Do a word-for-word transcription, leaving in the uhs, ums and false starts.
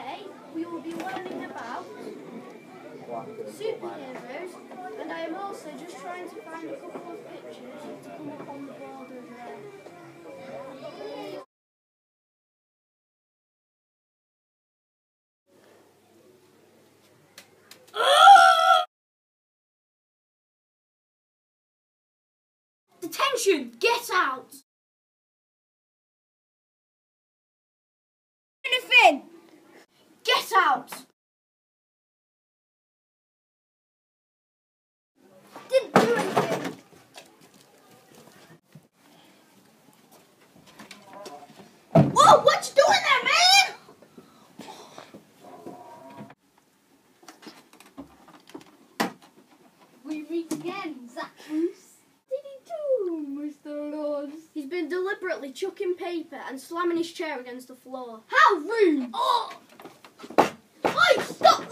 Today we will be learning about superheroes, and I am also just trying to find a couple of pictures to come up on the board over there. Detention! Get out! Anything! Get out! Didn't do anything! Whoa! What you doing there, man? We meet again, Zach Bruce. Mister Lord. He's been deliberately chucking paper and slamming his chair against the floor. How rude! Oh! Oi, stop